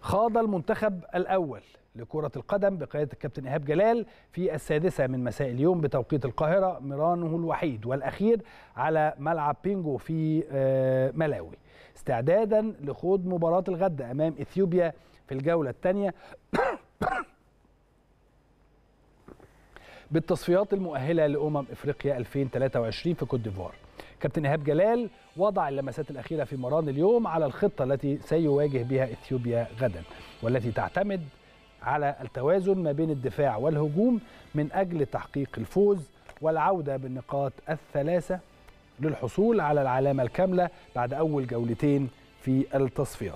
خاض المنتخب الأول لكرة القدم بقيادة الكابتن إيهاب جلال في 6:00 من مساء اليوم بتوقيت القاهرة مرانه الوحيد والأخير على ملعب بينجو في ملاوي، استعدادا لخوض مباراة الغد أمام إثيوبيا في الجولة الثانية بالتصفيات المؤهلة لأمم إفريقيا 2023 في كوت ديفوار. كابتن إيهاب جلال وضع اللمسات الأخيرة في مران اليوم على الخطة التي سيواجه بها إثيوبيا غدا، والتي تعتمد على التوازن ما بين الدفاع والهجوم من أجل تحقيق الفوز والعودة بالنقاط الثلاثة للحصول على العلامة الكاملة بعد أول جولتين في التصفيات.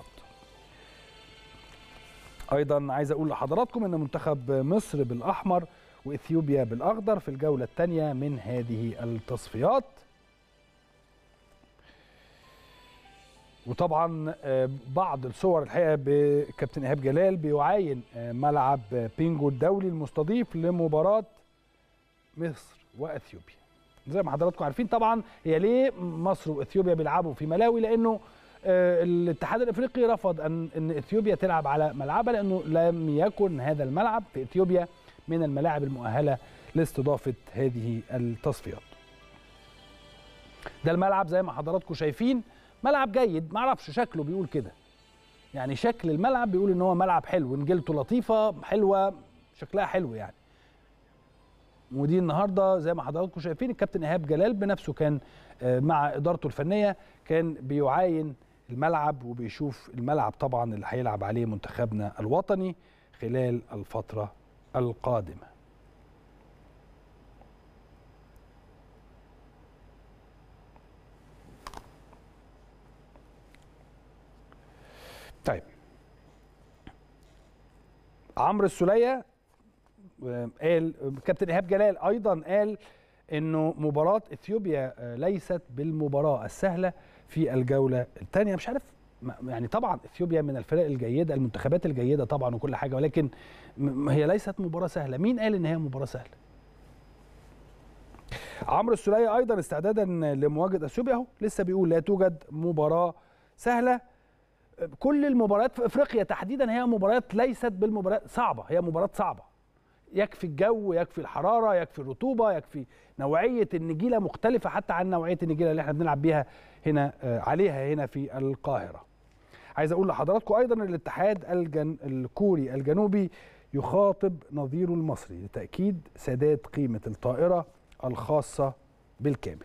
أيضا عايز أقول لحضراتكم أن منتخب مصر بالأحمر وإثيوبيا بالأخضر في الجولة الثانية من هذه التصفيات. وطبعا بعض الصور الحقيقة بكابتن إيهاب جلال بيعاين ملعب بينجو الدولي المستضيف لمباراة مصر وإثيوبيا. زي ما حضراتكم عارفين طبعا هي ليه مصر وإثيوبيا بيلعبوا في ملاوي، لأنه الاتحاد الافريقي رفض ان اثيوبيا تلعب على ملعبها، لانه لم يكن هذا الملعب في اثيوبيا من الملاعب المؤهله لاستضافه هذه التصفيات. ده الملعب زي ما حضراتكم شايفين، ملعب جيد، معرفش شكله بيقول كده، يعني شكل الملعب بيقول ان هو ملعب حلو، نجيلته لطيفه حلوه، شكلها حلو يعني. ودي النهارده زي ما حضراتكم شايفين الكابتن إيهاب جلال بنفسه كان مع ادارته الفنيه كان بيعاين الملعب وبيشوف الملعب طبعا اللي هيلعب عليه منتخبنا الوطني خلال الفترة القادمة. طيب، عمرو السولية قال، كابتن إيهاب جلال أيضا قال إنه مباراة إثيوبيا ليست بالمباراة السهلة في الجولة الثانية. مش عارف يعني، طبعا إثيوبيا من الفرق الجيدة، المنتخبات الجيدة طبعا وكل حاجة، ولكن هي ليست مباراة سهلة. مين قال إن هي مباراة سهلة؟ عمرو السولية أيضا استعدادا لمواجهة إثيوبيا اهو لسه بيقول لا توجد مباراة سهلة. كل المباريات في إفريقيا تحديدا هي مباريات ليست بالمباريات صعبة، هي مباراة صعبة. يكفي الجو، يكفي الحرارة، يكفي الرطوبة، يكفي نوعية النجيلة مختلفة حتى عن نوعية النجيلة اللي احنا بنلعب بيها هنا عليها هنا في القاهرة. عايز أقول لحضراتكم أيضا الاتحاد الكوري الجنوبي يخاطب نظيره المصري لتأكيد سداد قيمة الطائرة الخاصة بالكامل.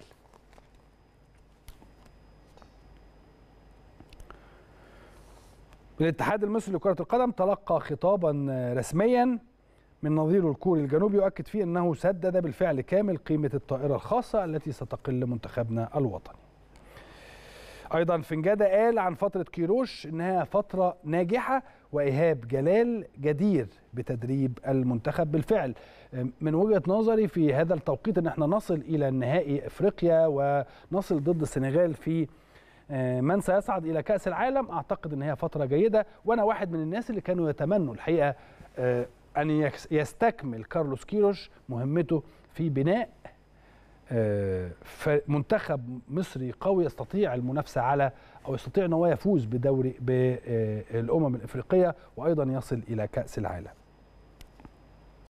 الاتحاد المصري لكرة القدم تلقى خطابا رسميا من نظيره الكوري الجنوبي يؤكد فيه أنه سدد بالفعل كامل قيمة الطائرة الخاصة التي ستقل منتخبنا الوطني. أيضا فنجادة قال عن فترة كيروش أنها فترة ناجحة وإيهاب جلال جدير بتدريب المنتخب. بالفعل من وجهة نظري في هذا التوقيت أن احنا نصل إلى نهائي إفريقيا ونصل ضد السنغال في من سيصعد إلى كأس العالم. أعتقد أن هي فترة جيدة، وأنا واحد من الناس اللي كانوا يتمنوا الحقيقة أن يستكمل كارلوس كيروش مهمته في بناء منتخب مصري قوي يستطيع المنافسة على أو يستطيع أن هو يفوز بدوري بالأمم الإفريقية وأيضا يصل إلى كأس العالم.